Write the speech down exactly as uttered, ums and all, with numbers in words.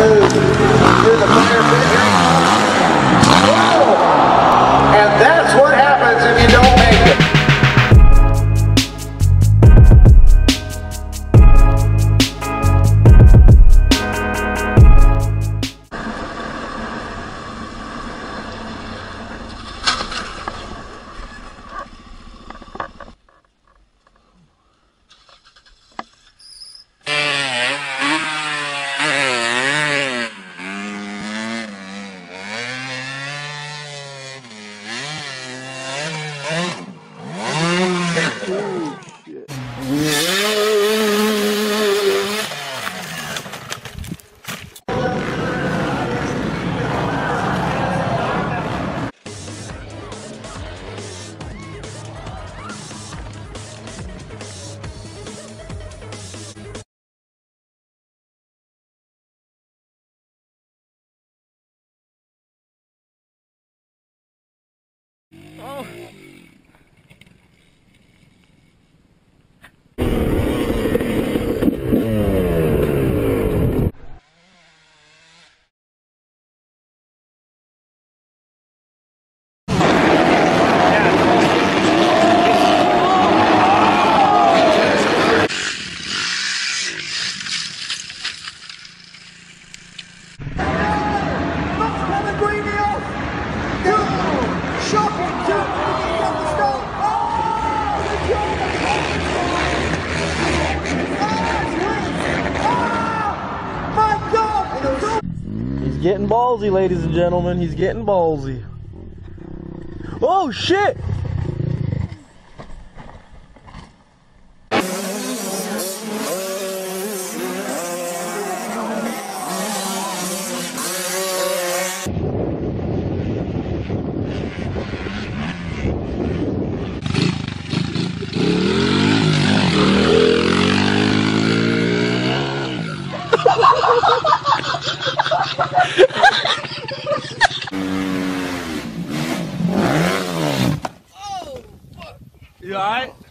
move through the fire pit here. And that's what happens if you don't make it. Oh. He's getting ballsy, ladies and gentlemen. He's getting ballsy. Oh, shit! You alright?